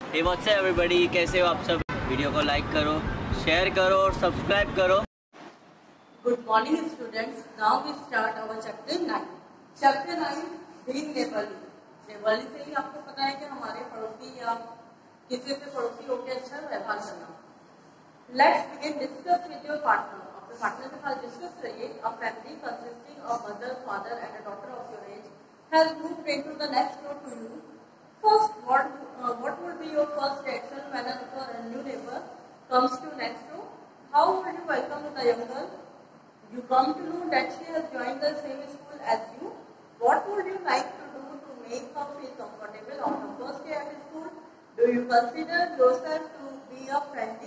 Hey what's up everybody, कैसे हो आप सब। वीडियो को लाइक करो, शेयर करो और सब्सक्राइब करो। Good morning students. Now we start our chapter 9. Chapter 9 being neighborly. Neighborly से ही आपको पता है कि हमारे पड़ोसी या किसी से पड़ोसी होकर अच्छा व्यवहार करना। Let's begin discuss with your partner. अपने पार्टनर के साथ डिस्कस करिए। A family consisting of mother, father and a daughter of your age has moved into the next door to you. First, what would be your first reaction when a new neighbor comes to next door? How would you welcome the young girl? You come to know that she has joined the same school as you. What would you like to do to make her feel comfortable on her first day at school? Do you consider yourself to be a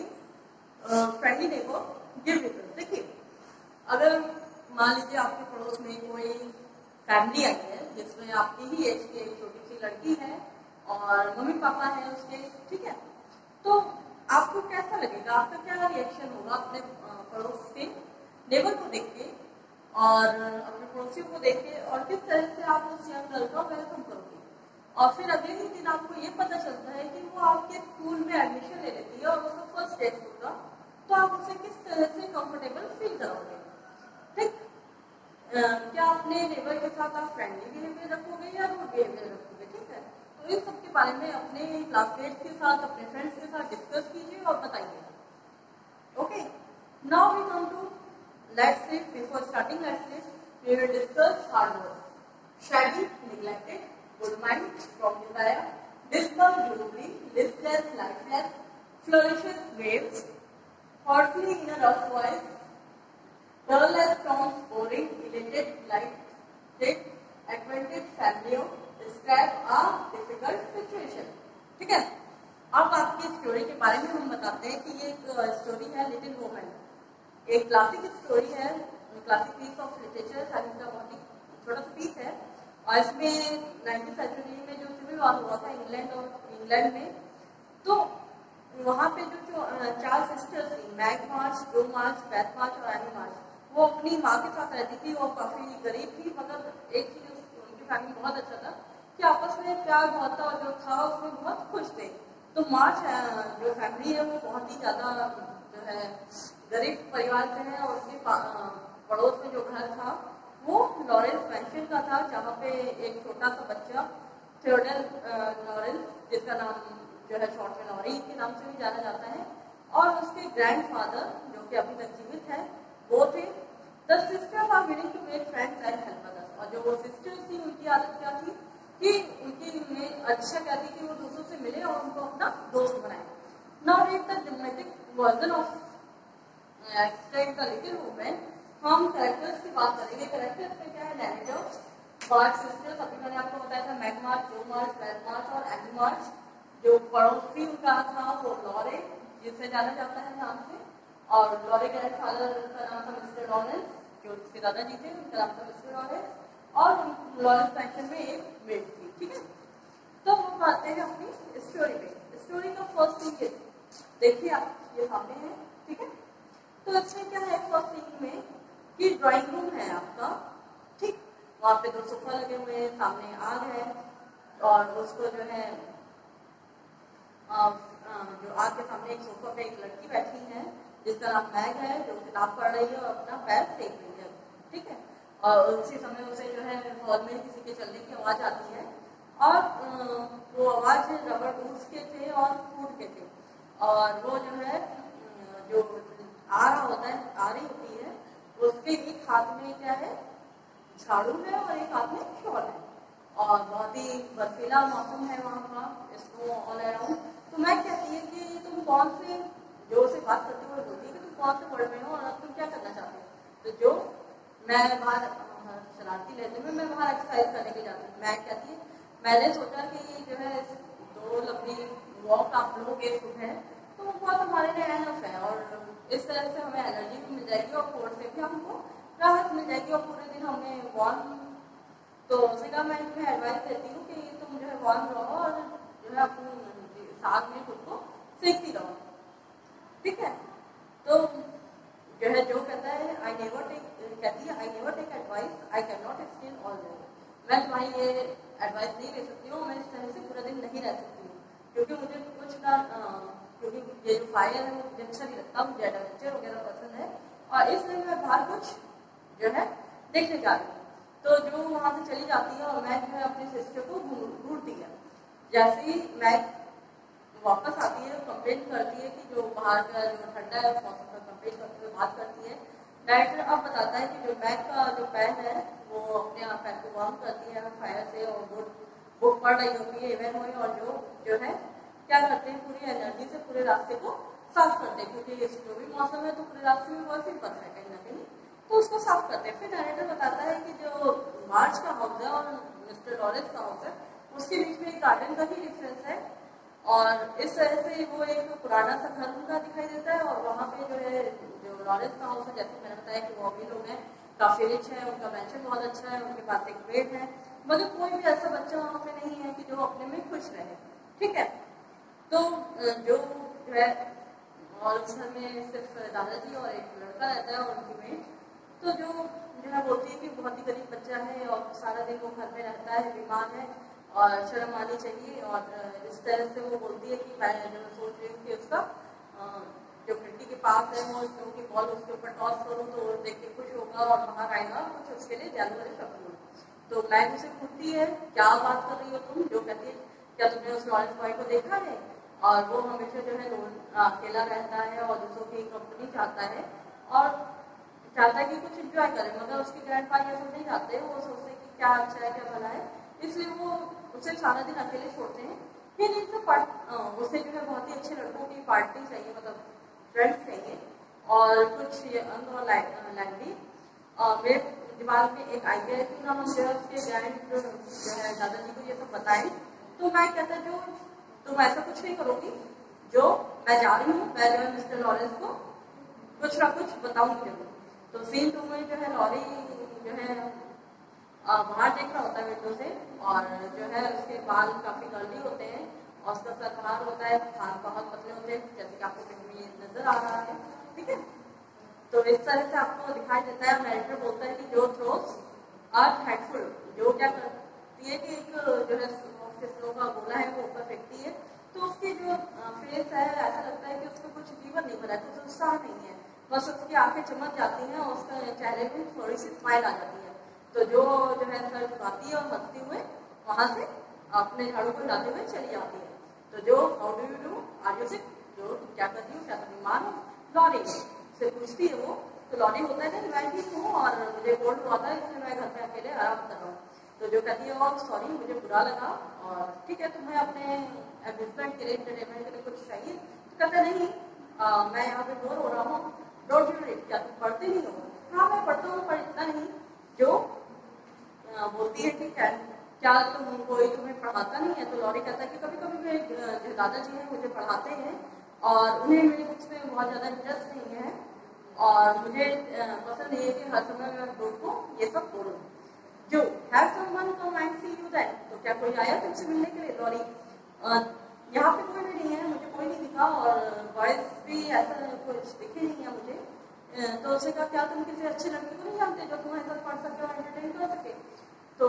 friendly neighbor? Give it. देखिए, अगर मान लीजिए आपके पड़ोस में कोई family I है जिसमें आपकी ही एज की एक छोटी सी लड़की है और मम्मी पापा है उसके, ठीक है, तो आपको कैसा लगेगा, आपका क्या रिएक्शन होगा अपने पड़ोस के नेबर को देख के और अपने पड़ोसियों को देख के, और किस तरह से आप उस यंग गर्ल का वेलकम करोगे। और फिर अगले ही दिन आपको ये पता चलता है कि वो आपके स्कूल में एडमिशन ले लेती है और उसका फर्स्ट डे होगा, तो आप उसे किस तरह से कंफर्टेबल फील करोगे। ठीक, क्या अपने नेबर के साथ आप फ्रेंडली बिहेवियर रखोगे या रूड बिहेवियर रखोगे। ठीक है, तो इस सब के बारे में अपने क्लासमेट्स के साथ, अपने फ्रेंड्स के साथ डिस्कस कीजिए और बताइए। Okay, now we come to let's say before starting let's say we will discuss hard words. Shaggy, neglected. Good mind, strong desire. Dismal, gloomy. Listless, lifeless. Flourishes, waves. Hoarsely in a rough voice. Dull as stones, boring. Elated, light. Acquainted, familiar. Describe a difficult situation. ठीक है, अब आपकी story के बारे में हम बताते हैं कि ये एक स्टोरी है लिटिल वुमन। एक क्लासिक स्टोरी है, classic piece of literature, science का बहुत ही छोटा सा पीस है। और इसमें 19th सेंचुरी में जो सिविल वॉर हुआ था इंग्लैंड में, तो वहाँ पे जो 4 सिस्टर्स थी, मैग मार्च, जो मार्च, बैथ मार्च और एनी मार्च, वो अपनी माँ के साथ रहती थी। वो काफी गरीब थी, मगर एक चीज उनकी फैमिली बहुत अच्छा था कि आपस में प्यार बहुत था और जो था उसमें बहुत खुश थे। तो मार्च जो फैमिली है वो बहुत ही ज्यादा जो है गरीब परिवार से है, और उसके पड़ोस में जो घर था वो लॉरेंस मैंशन का था, जहाँ पे एक छोटा सा बच्चा थियोडर लॉरेंस, जिसका नाम जो है शॉर्ट में लॉरी के नाम से भी जाना जाता है, और उसके ग्रैंडफादर जो कि अभी तक जीवित है वो थे। The sisters are willing to make friends and help others. और जो वो सिस्टर्स थी उनकी आदत क्या थी कि उनकी अच्छा कहती कि वो दूसरों से मिले और उनको अपना दोस्त बनाए। Now read the dramatic version of explain the Little Women. हम कैरेक्टर्स की बात करेंगे। कैरेक्टर्स में क्या है, नैरेटर, पार्ट सिस्टर्स, अभी मैंने आपको बताया था, मैग मार्च, जो मार्च, बैथ मार्च और एनी मार्च। जो पड़ोसी उनका था वो लॉरे, जिसे जाना जाता है नाम से, और लॉरे ग्रैंडफादर का नाम था मिस्टर लॉरेंस, जो उसके दादाजी थे, उनका नाम था मिस्टर लॉरेंस, और लॉरेंस फैक्शन में एक मेड थी। ठीक है, तो हम आते हैं अपनी स्टोरी में। स्टोरी का फर्स्ट सीन देखिए आप, ये सामने है। ठीक है, तो इसमें क्या है फर्स्ट सीन में कि ड्राइंग रूम है आपका। ठीक, वहाँ पे 2 सोफा लगे हुए हैं, सामने आग है, और उसको जो है जो आग के सामने एक सोफा पे एक लड़की बैठी है जिसका नाम मैग है, जो किताब पढ़ रही है और अपना पैर सेक रही है। ठीक है, और उसी समय उसे जो है हॉल में किसी के चलने की आवाज आती है, और वो आवाज रबर टूल्स के थे और फूड के थे, और वो जो है जो आ रही होती है, उसके एक हाथ में क्या है, झाड़ू है, और एक हाथ में शॉल है, और बहुत ही बर्फीला मौसम है वहाँ का, स्नो ऑल अराउंड। तो मैं कहती है कि तुम कौन से, जो से बात करते हुए बोलती है कि तुम कौन से वर्ल्ड में हो और अब तुम क्या करना चाहते हो। तो जो मैं बाहर शरारती लहजे में मैं बाहर एक्सरसाइज करने के जाती हूँ। मैं कहती है मैंने सोचा कि जो है 2 लंबी वॉक आप लोगोगे सुबह, तो बहुत हमारे लिए एनफ है, और इस तरह से हमें एनर्जी भी मिल जाएगी और कोर्स से भी हमको राहत मिल जाएगी, और पूरे दिन हमने वार्म। तो उसे कहा मैं तुम्हें एडवाइस देती हूँ कि तुम जो है वार्म रहो और जो है अपनी साग में खुद को सेकती रहो। ठीक है, तो जो है जो कहता है कहती है I never take advice, I can not explain all day. मैं तुम्हारी ये एडवाइस नहीं ले सकती हूँ, मैं इस तरह से पूरा दिन नहीं रह सकती हूँ, क्योंकि मुझे कुछ का क्योंकि ये जो फायर है वो मुझे अच्छा नहीं लगता, मुझे एडवेंचर वगैरह पसंद है और इसलिए मैं बाहर कुछ जो है देखने जा रही हूँ। तो जो वहाँ से चली जाती है और मैं जो है अपनी सिस्टर को ढूंढती है। जैसे ही मैं वापस आती है कंप्लेन करती है कि जो बाहर का जो ठंडा है उस मौसम पर कंप्लेन करते हुए बात करती है। डायरेक्टर अब बताता है कि जो बैग का जो पैन है वो अपने आप पैन को वार्म करती है फायर से और बुक पढ़ रही होती है इवेंट हो और जो है क्या करते हैं पूरी एनर्जी से पूरे रास्ते को साफ करते हैं, क्योंकि जो भी मौसम है तो पूरे रास्ते में बहुत सिंपल है कहीं ना कहीं, तो उसको साफ करते हैं। फिर डायरेक्टर बताता है कि जो मार्च का हाउस है और मिस्टर लॉरेंस का हाउस है उसके बीच में एक गार्डन का ही डिफरेंस है और इस तरह से वो एक पुराना सा घर उनका दिखाई देता है और वहाँ पे जो है जो लॉरेंस का हाउस है, जैसे मैंने बताया कि वो अभी लोग हैं, काफी रिच है, उनका मेंशन बहुत अच्छा है, उनके पास एक बेड है, मगर कोई भी ऐसा बच्चा वहाँ पे नहीं है कि जो अपने में खुश रहे। ठीक है, तो जो है और उस घर में सिर्फ दादाजी और एक लड़का रहता है और उनकी मेड। तो जो है बोलती है कि बहुत ही गरीब बच्चा है और सारा दिन वो घर में रहता है, बीमार है और शर्म आनी चाहिए। और इस तरह से वो बोलती है कि मैं जो सोच रही हूँ कि उसका जो खिड़की के पास है वो स्नो की बॉल उसके ऊपर टॉस करूँ तो वो देख के खुश होगा और बाहर आएगा, कुछ उसके लिए जानवर सकूँ। तो मैं उसे पूछती है क्या बात कर रही हो तुम, जो कहती है क्या तुमने उस लॉरेंस बॉय को देखा है, और वो हमेशा जो है अकेला रहता है और दूसरों की कंपनी चाहता है और चाहता है कि कुछ एंजॉय करे, मगर उसके ग्रैंडपा ये सब नहीं चाहते, वो सोचते हैं कि क्या अच्छा है क्या भला है, इसलिए वो उसे सारा दिन अकेले छोड़ते हैं। फिर इनसे उसे जो है बहुत ही अच्छे लड़कों की पार्टी चाहिए, मतलब फ्रेंड्स चाहिए और कुछ अंग और लैंडी। मेरे दिमाग में एक आइडिया है कि ना हम जो है उसके जो है दादाजी को ये सब बताएं। तो मैं कहता जो तुम ऐसा कुछ नहीं करोगी, जो मैं जा रही हूँ, मैं जो है मिस्टर लॉरेंस को कुछ ना कुछ बताऊंगी जरूर। तो सीन 2 में जो है लॉरी जो है बाहर देख रहा होता है विंडो से और जो है उसके बाल काफी कर्ली होते हैं और उसका सर बाहर होता है, हाथ बहुत पतले होते हैं, जैसे कि आपको फिल्म में नजर आ रहा है। ठीक है, तो इस तरह से आपको दिखाई देता है। नरेटर बोलता है कि जो थ्रोस आर हैंडफुल, जो क्या करती है कि एक जो है स्नो का गोला है वो ऊपर फेंकती है, तो उसकी जो फेस है ऐसा लगता है कि उसको कुछ जीवन नहीं भरा, कुछ उत्साह नहीं है, बस उसकी आंखें चमक जाती हैं और उसका चेहरे में थोड़ी सी स्माइल आ जाती है। तो जो है सर झुकाती है और हंसते हुए वहां से अपने झाड़ू को हिलाते हुए चली जाती है। तो Jo how do you do, are you sick, Jo क्या करती हूँ, क्या तुम बीमार हो, लॉरी से पूछती है वो। तो लॉरी होता है मैं ठीक हूँ और मुझे कोल्ड हुआ था इसलिए मैं घर में अकेले आराम कर रहा हूँ। तो जो कहती है और सॉरी मुझे बुरा लगा और ठीक है तुम्हें अपने एम्यूजमेंट के लिए एंटरटेनमेंट के लिए कुछ चाहिए, तो कहता नहीं मैं यहाँ पे बोर हो रहा हूँ, डोंट यू रीड, क्या तुम पढ़ते नहीं हो? हाँ मैं पढ़ता हूँ पर इतना नहीं। जो बोलती है कि क्या तुम कोई तुम्हें पढ़ाता नहीं है? तो लॉरी कहता है कि कभी कभी मेरे जो दादाजी हैं मुझे पढ़ाते हैं और उन्हें मेरी बुक्स में बहुत ज़्यादा इंटरेस्ट नहीं है और मुझे पसंद नहीं है कि हर समय मैं लोग को ये सब बोलूँ। Jo have someone come and see you that, तो क्या कोई आया तुमसे मिलने के लिए? लॉरी यहाँ पे कोई भी नहीं है, मुझे कोई नहीं दिखा और बॉयज भी ऐसा कुछ दिखे नहीं है मुझे। तो उसने कहा क्या तुम किसी अच्छे लड़के को नहीं जानते जो तुम्हारे साथ पढ़ सके और एंटरटेन कर सके? तो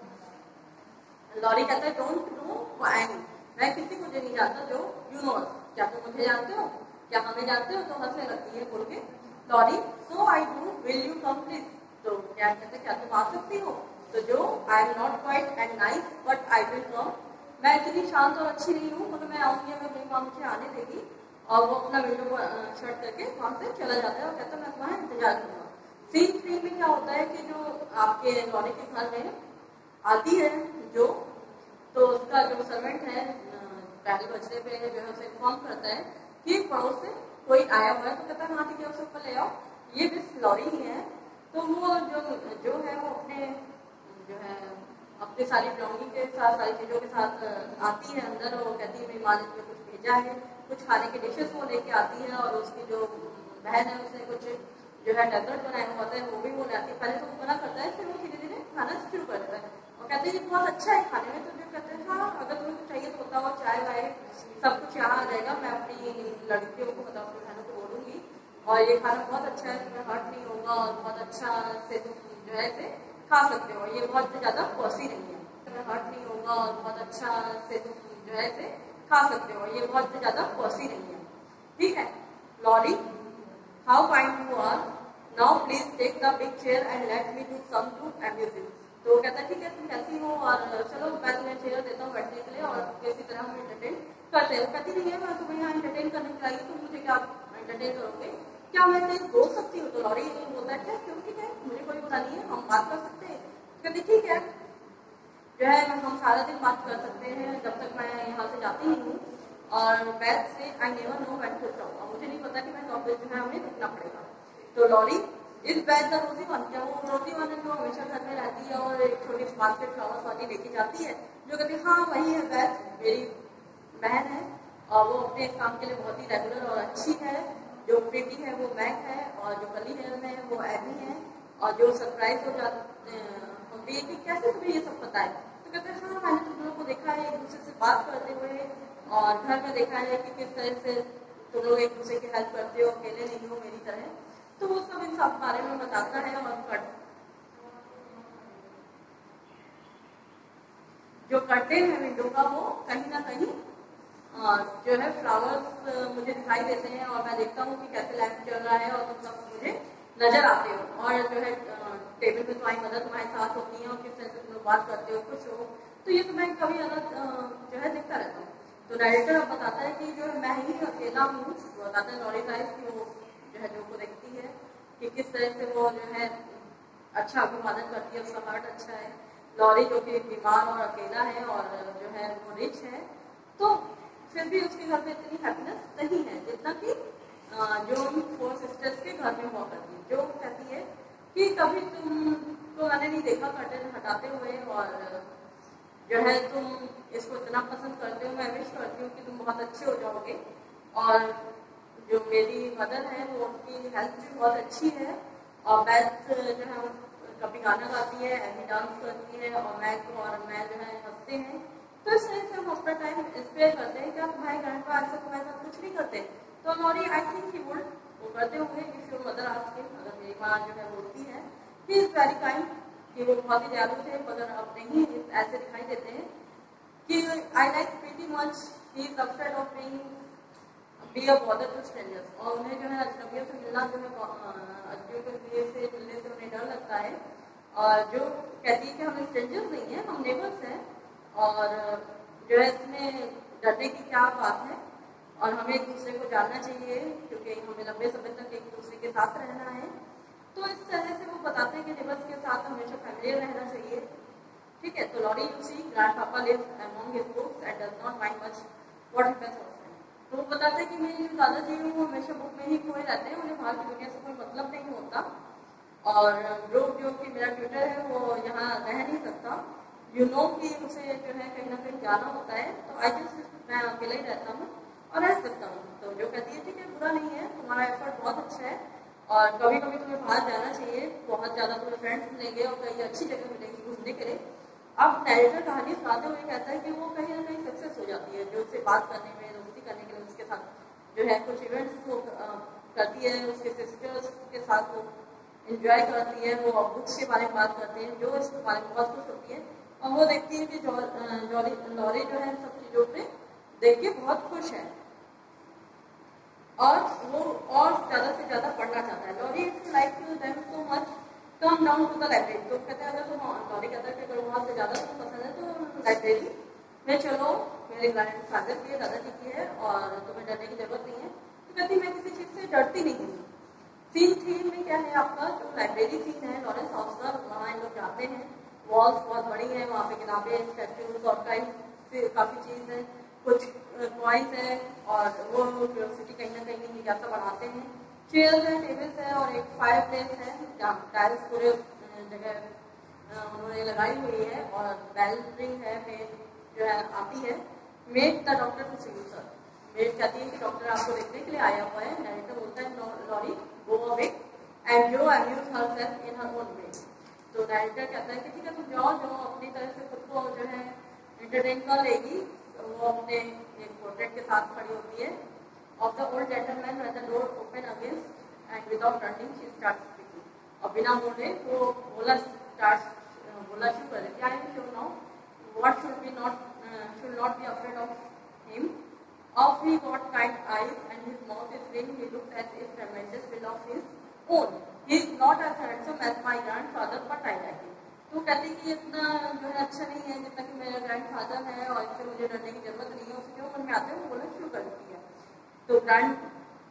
लॉरी कहता है डोंट नो एनी, मैं किसी को नहीं जानता जो यू नो, क्या तुम मुझे जानते हो, क्या हमें जानते हो? तो हंसने लगती है बोल के Laurie so I do, will you come please. तो क्या कहते हैं क्या तुम आ सकती हो? तो Jo I am not quite and nice but I will come, मैं इतनी शांत और अच्छी नहीं हूँ मगर मैं आऊंगी अगर मेरी माँ मुझे आने देगी। और वो अपना विंडो को शट करके वहां से चला जाता है और कहता है मैं तुम्हारा इंतजार करूंगा। सीन 3 में क्या होता है कि जो आपके लॉरी के घर में आती है जो, तो उसका जो सर्वेंट है पहले बजने पे जो है उसे इन्फॉर्म करता है कि पड़ोस से कोई आया हुआ है। तो कहता है हाँ ठीक है उसे ऊपर ले आओ, ये मिस लॉरी ही है। तो वो जो है वो अपने जो है अपनी सारी बिलोंगिंग के साथ सारी चीज़ों के साथ आती है अंदर और कहती है मेरी माँ ने मुझे कुछ भेजा है, कुछ खाने के डिशेस वो लेके आती है और उसकी जो बहन है उसने कुछ जो है डेजर्ट बनाया हुआ होता है वो भी वो ले आती है। पहले तो वो मना करता है, फिर वो धीरे धीरे खाना शुरू कर देता है और कहते हैं ये बहुत अच्छा है खाने में। तो जो कहते हैं हाँ अगर तुम्हें कुछ चाहिए तो बताओ, चाय वाय सब कुछ यहाँ आ जाएगा, मैं अपनी लड़कियों को बताऊँ अपनी बहनों को बोलूँगी और ये खाना बहुत अच्छा है, तुम्हें हर्ट नहीं होगा और बहुत अच्छा से जो है इसे खा सकते हो, ये बहुत ज़्यादा कॉस्टली नहीं है, तुम्हें हर्ट नहीं होगा और बहुत अच्छा से जो है इसे खा सकते हो, ये बहुत ज़्यादा कॉस्टली नहीं है। ठीक है। Laurie, how kind you are, now please take the big chair and let me do some to amuse you. तो कहता है ठीक है तुम कैसी हो और चलो मैं तुम्हें चेयर देता हूँ बैठने के लिए और किसी तरह हम एंटरटेन करते हैं। कहती नहीं है मैं तुम्हें यहाँ एंटरटेन करने के लिए आई, तुम मुझे क्या एंटरटेन करोगे, क्या मैं तेज बोल सकती हूँ। तो लॉरी बोलता है क्या क्यों, ठीक है मुझे कोई बुरा नहीं है, हम बात कर सकते हैं। कहती ठीक है, जो है हम सारा दिन बात कर सकते हैं जब तक मैं यहाँ से जाती नहीं हूँ। और बैग से I never know when to stop, मुझे नहीं पता कि मैं कब जो है हमें रुकना पड़ेगा। तो लॉरी, इस बैग द रोजी वन, क्या वो रोजी वन है जो हमेशा घर में रहती है और एक छोटी सी बास्केट फ्लावर्स वाली लेके जाती है। जो कहती है हाँ वही है बैग, मेरी बहन है और वो अपने इस काम के लिए बहुत ही रेगुलर और अच्छी है। जो प्रीति है वो मैक है और जो कली हेयर में है वो एमी है। और जो सरप्राइज हो जाते होती है कि कैसे तुम्हें ये सब पता है। तो कहते हैं हाँ मैंने तुम लोगों को देखा है एक दूसरे से बात करते हुए और घर में देखा है कि किस तरह से तुम लोग एक दूसरे की हेल्प करते हो, अकेले नहीं हो मेरी तरह। तो वो सब इन सब बारे में बताता है। और जो कर्टेन है विंडो का वो कहीं ना कहीं जो है फ्लावर्स मुझे दिखाई देते हैं और मैं देखता हूँ कि कैसे लैम्प चल रहा है और तुम सब मुझे नजर आते हो। और जो है टेबल पे तुम्हारी मदद तुम्हारे साथ होती है और किस तरह से तुम लोग बात करते हो, खुश हो। तो ये तो मैं कभी अलग जो है दिखता रहता हूँ। तो डायरेक्टर अब बताता है कि जो है मैं ही अकेला हूँ, बताता है लॉरी लाइफ की वो जो है जो को देखती है कि किस तरह से वो जो है अच्छा अभिवादन करती है, उसका हार्ट अच्छा है। लॉरी जो कि बीमार और अकेला है और जो है वो रिच है, तो फिर भी उसके घर में इतनी हैप्पीनेस नहीं है जितना कि जो उन 4 सिस्टर्स के घर में हुआ करती है। जो कहती है कि कभी तुम तो मैंने नहीं देखा कर्टेन हटाते हुए और जो है तुम इसको इतना पसंद करते हो, मैं विश करती हूँ कि तुम बहुत अच्छे हो जाओगे। और जो मेरी मदर है वो उनकी हेल्थ भी बहुत अच्छी है और बैथ जो है कभी गाना गाती है, एमी डांस करती है और मैं जो है हंसते हैं। तो इस तरह से हम अपना टाइम स्पेयर करते हैं। क्या तुम्हारे घर पर ऐसा तुम्हारे साथ कुछ नहीं करते? तो Laurie I think he would, वो करते होंगे if your mother ask him, अगर मेरी माँ जो है बोलती है ही इज वेरी काइंड, कि वो बहुत ही दयालु थे मगर अब नहीं ऐसे दिखाई देते हैं कि I like pretty much he is afraid of being be a bother to strangers. और उन्हें जो है अजनबियों से मिलना जो है अजनबियों से मिलने से उन्हें डर लगता है। और जो कहती है कि हम स्ट्रेंजर्स नहीं हैं, हम नेबर्स हैं और जो है इसमें डरने की क्या बात है और हमें एक दूसरे को जानना चाहिए क्योंकि हमें लंबे समय तक एक दूसरे के साथ रहना है। तो इस तरह से वो बताते हैं कि नेबर्स के साथ हमेशा फैमिलियर रहना चाहिए। ठीक है। तो Laurie you see grandpapa lives among his books and does not mind much what happens outside. तो वो बताते हैं कि मेरे जो दादाजी हैं वो हमेशा बुक में ही खोए रहते हैं, उन्हें बाहर की दुनिया से कोई मतलब नहीं होता। और जो कि मेरा ट्यूटर है वो यहाँ रह नहीं सकता, यू नो कि उसे जो है कहीं ना कहीं जाना होता है। तो आई जस्ट मैं अकेला ही रहता हूँ और रह सकता हूँ। तो जो कहती है ठीक है बुरा नहीं है, तुम्हारा एफर्ट बहुत अच्छा है और कभी कभी तुम्हें बाहर जाना चाहिए, बहुत ज़्यादा तुम्हें फ्रेंड्स मिलेंगे और कहीं अच्छी जगह मिलेंगी घूमने के लिए। अब नैरेटर कहानी सुनाते हुए कहता है कि वो कहीं ना कहीं सक्सेस हो जाती है, जो उससे बात करने में, दोस्ती करने के लिए उसके साथ जो है कुछ इवेंट्स वो करती है, उसके सिस्टर्स के साथ वो इंजॉय करती है, वो बुक्स के बारे में बात करते हैं जो इसके बारे में बहुत खुश होती है। और वो देखती है कि लॉरी जो है इन सब चीज़ों पे देख के बहुत खुश है और वो और ज़्यादा से ज़्यादा पढ़ना चाहता है। Laurie it's like them so much come down to the library. तो कहते हैं अगर लॉरी कहता है कि अगर बहुत से ज़्यादा तुम्हें पसंद है तो लाइब्रेरी में चलो, मेरे ग्रैंडफादर की है, दादाजी की है और तुम्हें डरने की जरूरत नहीं है। तो कहती मैं किसी चीज़ से डरती नहीं हूँ। सीन 3 में क्या है आपका जो लाइब्रेरी सीन है लॉरेंस हाउस का, वहाँ इन लोग जाते हैं, वॉल्स बहुत बड़ी है, वहाँ पे किताबें, स्टैट्यूज और काफ़ी चीज़ है, कुछ कॉइन्स है और वो क्यूरियोसिटी कहीं ना कहीं जिज्ञासा बढ़ाते हैं। चेयर्स है, टेबल्स है और एक फायर प्लेस है जहाँ टाइल्स पूरे जगह उन्होंने लगाई हुई है और बेल रिंग है, मेड जो है आती है, maid the doctor to see you sir. Maid कहती है कि डॉक्टर आपको देखने के लिए आया हुआ है। नैरेटर बोलता है Laurie go away and Jo amuse herself in her own way. तो डायरेक्टर कहता है कि ठीक है तुम जाओ, जो अपनी तरह से खुद को जो है एंटरटेन कर लेगी। तो वो अपने एक पोर्ट्रेट के साथ खड़ी होती है off the old gentleman when the door open against and without turning she starts speaking. और बिना बोले वो बोलना शुरू कर देती है। I am sure now what should not be afraid of him Off he got kind eyes and his mouth is ring. He looks as if tremendous will of his own. He is not as handsome as my grandfather, but I like him. तो कहते हैं कि इतना जो है अच्छा नहीं है जितना कि मेरा ग्रैंडफादर है और इससे मुझे डरने की जरूरत नहीं है। उसे जो मन में आते हैं वो बोलना शुरू कर देती है। तो ग्रैंड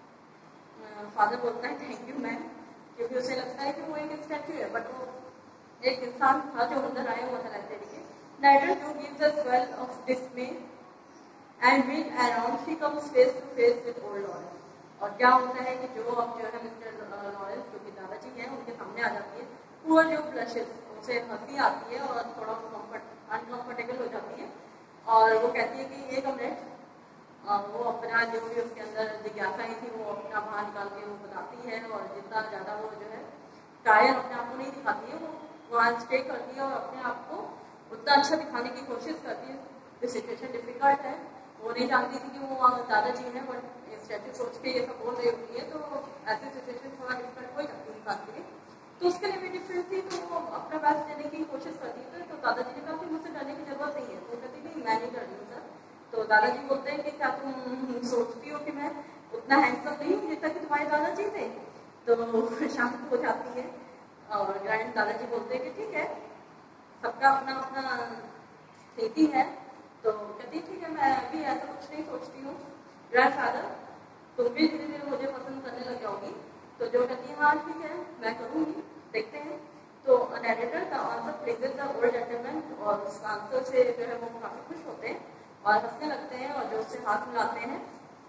फादर बोलता है थैंक यू मैम, क्योंकि उसे लगता है कि वो एक स्टैचू है, बट वो एक इंसान था जो अंदर आया हुआ था लाइब्रेरी के। Neither who gives a swell of dismay and wheel around, she comes face to face with old Lawrence. और क्या होता है कि जो अब जो है मिस्टर लॉरेंस जो कि दादाजी हैं उनके सामने आ जाती है। पुअर जो ब्लशेस, उसे हंसी आती है और थोड़ा अनकंफर्टेबल हो जाती है और वो कहती है कि एक मिनट, वो अपना जो भी उसके अंदर जिज्ञासाएं थी वो अपना बाहर निकाल के वो बताती है और जितना ज़्यादा वो जो है कायर अपने आप को नहीं दिखाती है, वो वहाँ स्टे करती है और अपने आप को उतना अच्छा दिखाने की कोशिश करती है। सिचुएशन डिफिकल्ट है, वो नहीं जानती थी कि वो दादाजी हैं, बट स्टैचू सोच के ये सब बोल रही होती है, तो ऐसी सिचुएशन थोड़ा डिफिकल्ट हो जाती है इंसान के लिए। तो उसके लिए भी डिफरेंट थी, तो वो अपना बेस्ट देने की कोशिश करती है। तो दादाजी ने कहा कि मुझसे डरने की जरूरत नहीं है। तो कहती नहीं, मैं नहीं डर रही हूँ सर। तो दादाजी बोलते हैं कि क्या तुम सोचती हो कि मैं उतना हैंडसम नहीं हूँ जितना कि तुम्हारे दादाजी थे? तो शांत हो जाती है और ग्रैंड दादाजी बोलते हैं कि ठीक है, सबका अपना अपना स्थिति है। तो कहती ठीक है, मैं भी ऐसा कुछ नहीं सोचती हूँ। ग्रैंड फादर, तुम भी धीरे धीरे मुझे पसंद करने लग जाओगी। तो जो कहती है हाँ ठीक है मैं करूँगी, देखते हैं। तो नैरेटर का answer pleases the old gentleman, और उस आंसर से जो है वो काफ़ी खुश होते हैं और हंसने लगते हैं और जो उससे हाथ मिलाते हैं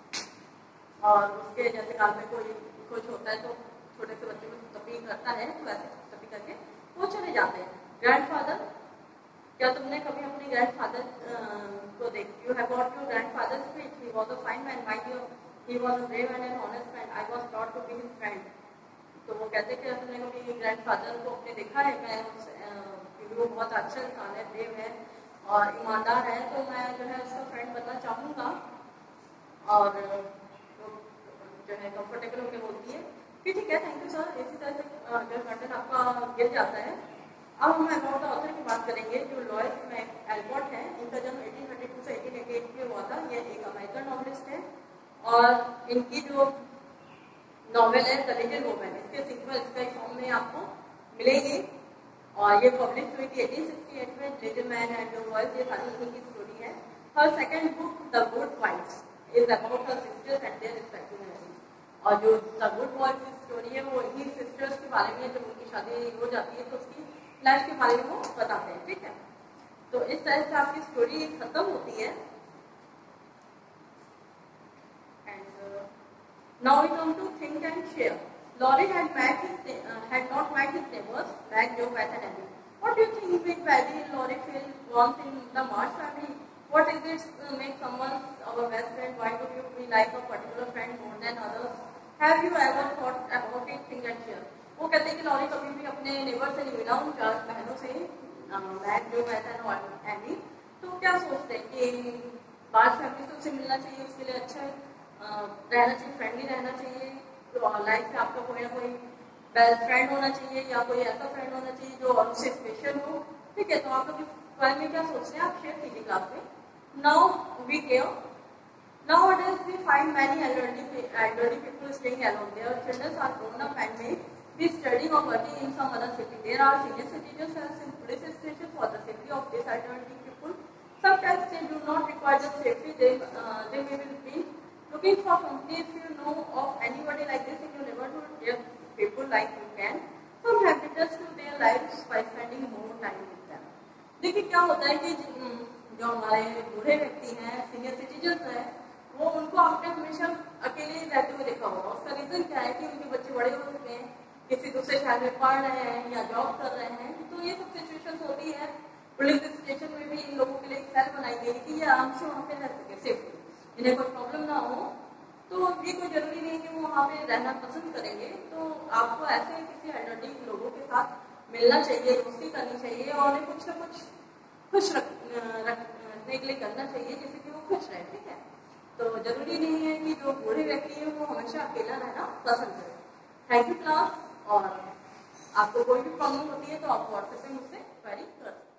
और उसके जैसे काल में कोई कुछ होता है तो छोटे से बच्चे को तपी करता है, तो ऐसे तपी करके वो चले जाते हैं। ग्रैंडफादर, क्या तुमने कभी अपने ग्रैंडफादर को देखी? You have got your grandfather speech, he was a fine man, mind you, he was a brave and an honest man, I was proud to be his friend. तो वो कहते हैं कि तुमने कभी ग्रैंडफादर को अपने देखा है? मैं क्योंकि वो बहुत अच्छा इंसान है, ब्रेव है और ईमानदार है, तो मैं जो है उसका फ्रेंड बनना चाहूँगा। और तो जो है कंफर्टेबल होकर बोलती है कि ठीक है थैंक यू सर। इसी तरह से जो कर्टन आपका गिर जाता है। अब हम अबाउट ऑथर की बात करेंगे जो लॉरेंस एल्कॉट है। इनका जन्म 1832 से 1888 में हुआ था। ये एक अमेरिकन नॉवलिस्ट है और इनकी जो नॉवेल है द लिटिल वुमन, इसके सीक्वल इसका फॉर्म में आपको मिलेंगे और ये पब्लिश हुई थी 1868 में। Little Men and the voice, ये सारी इन्हीं की स्टोरी है। Her second book the good wife is about her sisters and their respective marriage. और जो द गुड वाइफ स्टोरी है वो इन्हीं सिस्टर्स के बारे में, जब उनकी शादी हो जाती है तो उसकी लाइफ के बारे में वो बताते हैं। ठीक है, तो इस तरह से आपकी स्टोरी खत्म होती है। Now we come to think and share. Laurie had not met his neighbors, Mac, Joe, Beth, and Abby. What do you think made Patty and Laurie feel warmth in the March family? What is it make someone our best friend? Why would you be like a particular friend more than others? Have you ever thought about it? Think and share. वो कहते हैं कि lorry कभी भी अपने neighbour से नहीं मिला, उन 4 बहनों से, मैक, जो, बेथ और एबी। तो क्या सोचते हैं कि बात फैमिली से उससे मिलना चाहिए, उसके लिए अच्छा रहना चाहिए, फ्रेंडली रहना चाहिए। तो लाइफ में आपका कोई ना कोई बेस्ट फ्रेंड होना चाहिए या कोई ऐसा फ्रेंड होना चाहिए जो उससे स्पेशल हो। ठीक है, तो आप लोग इस बारे में क्या सोचते हैं, आप शेयर कीजिए क्लास में। Now we care, nowadays we find many elderly people staying alone. Their children are grown up and may be studying or working in some other city. There are senior citizens as in police station for the safety of these elderly people. Sometimes they do not require the safety. They may be looking for company. If you know of anybody like this in your neighborhood, dear people like you can some happiness to their lives by spending more time with them. देखिए क्या होता है कि जो हमारे बूढ़े व्यक्ति हैं, सीनियर सिटीजन हैं, वो उनको आपने हमेशा अकेले रहते हुए देखा होगा। उसका रीजन क्या है कि उनके बच्चे बड़े हो चुके हैं, किसी दूसरे शहर में पढ़ रहे हैं या जॉब कर रहे हैं। तो ये सब सिचुएशन होती है। पुलिस स्टेशन में भी इन लोगों के लिए एक सेल बनाई गई कि ये आराम से वहाँ पे रह सके, सेफ्टी, इन्हें कोई प्रॉब्लम ना हो। तो ये कोई जरूरी नहीं कि वो वहाँ पे रहना पसंद करेंगे। तो आपको ऐसे किसी एल्डरली लोगों के साथ मिलना चाहिए, दोस्ती करनी चाहिए और उन्हें कुछ ना कुछ खुश रखने के लिए करना चाहिए जिससे कि वो खुश रहे। ठीक है, तो जरूरी नहीं है कि जो बूढ़े व्यक्ति है वो हमेशा अकेला रहना पसंद करें। Thank you class. और आपको कोई भी प्रॉब्लम होती है तो आप व्हाट्सएप पे मुझसे क्वेरी कर सकते हैं।